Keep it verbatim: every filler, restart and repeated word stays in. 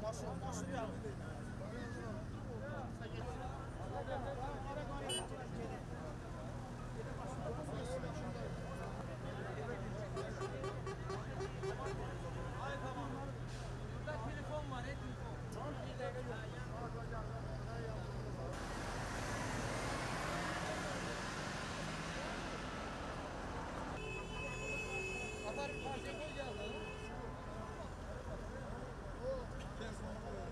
Burada telefon var, telefon. Apar parça koy geldi.